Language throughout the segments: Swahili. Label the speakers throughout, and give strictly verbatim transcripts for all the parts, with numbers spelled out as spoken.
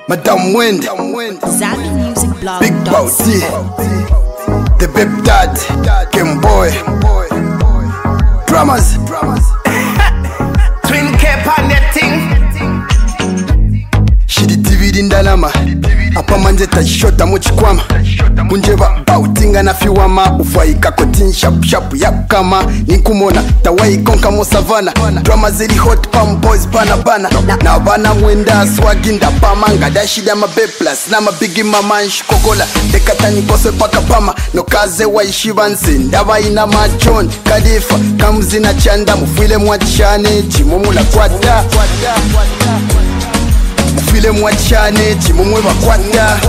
Speaker 1: Madam Wind,
Speaker 2: Zami Music Blog,
Speaker 1: Big Bounty, The Babe Dad, Game Boy, Drummers,
Speaker 3: Twin cap on that thing.
Speaker 1: She the D V D ndalama apa manje tashota muchikwama kunjeba bautinga na fiwama ufaika kotin shap shap yap kama ninkumona tawai konka mo savana drama zili hot pam boys bana bana na bana mwenda swaginda pamanga dashida mabe plus na mabigi mamanshi kokola dekatani kose paka pama no kaze waishibanse ndaba ina majon kadifa kamzina chanda mufile mwachane chimumula kwata mufile mwachane chimumwe bakwata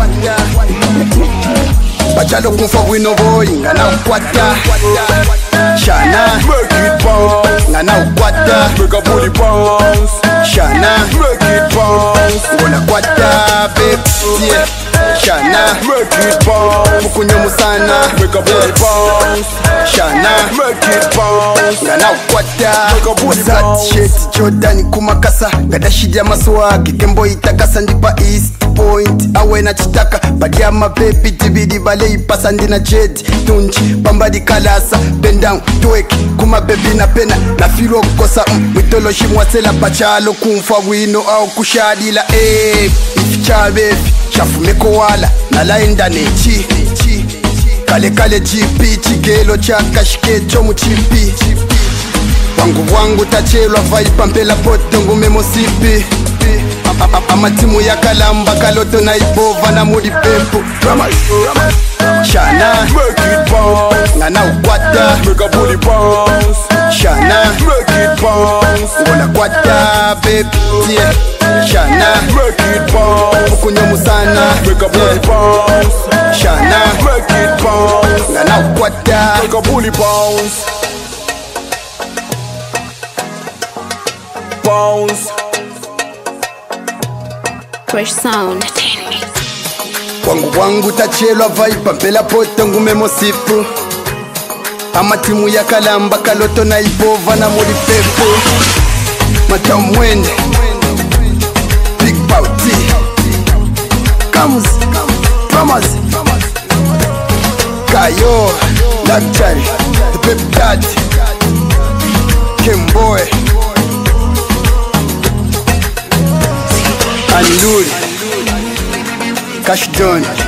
Speaker 1: bachalo kumfa wino boy ngana ukwata shana
Speaker 4: Make it bounce,
Speaker 1: ngana ukwata
Speaker 4: make a booty bounce.
Speaker 1: shana
Speaker 4: Make it bounce,
Speaker 1: ngona kwata babe yeah shana
Speaker 4: make it bounce,
Speaker 1: mukunyo musana
Speaker 4: make a booty bounce.
Speaker 1: shana
Speaker 4: Make it bounce,
Speaker 1: ngana ukwata
Speaker 4: Make a booty
Speaker 1: Wazat
Speaker 4: bounce.
Speaker 1: shit Jordan kumakasa ngadashidya maswagi Gembo itakasa ndipa East Point awe na chitaka badia mabebi tibidi bale ipasa ndina jet tunchi bambadi kalasa bendang tuweki kuma bebi na pena na filo kukosa mm, mitolo shimwasela pachalo kumfa wino au kushadila eh ifichabefi shafumeko wala na laenda nechi kale kale jipi chigelo chaka shikecho muchipi wangu wangu tachelwa vaipa mpela poto ngume mosipi amatimu ya kalamba kaloto na ibova na mudi pepo shana
Speaker 4: make it bounce,
Speaker 1: ngana ukwata
Speaker 4: make a booty bounce.
Speaker 1: shana
Speaker 4: Make it bounce,
Speaker 1: ngona kwata babe yeah shana
Speaker 4: make it bounce,
Speaker 1: mukunyo musana
Speaker 4: make a booty bounce.
Speaker 1: shana
Speaker 4: Make it bounce,
Speaker 1: ngana ukwata
Speaker 4: make a booty bounce. Bounce.
Speaker 2: Fresh Sound.
Speaker 1: wangu wangu tachelwa vaipa mpela poto ngume mosipu amatimu ya kalamba kaloto na ibova na mudi pepo matamwende Big Bounty Comes Drummers Kayo Luxury The Babe Dad Game Boy Anluri Cash John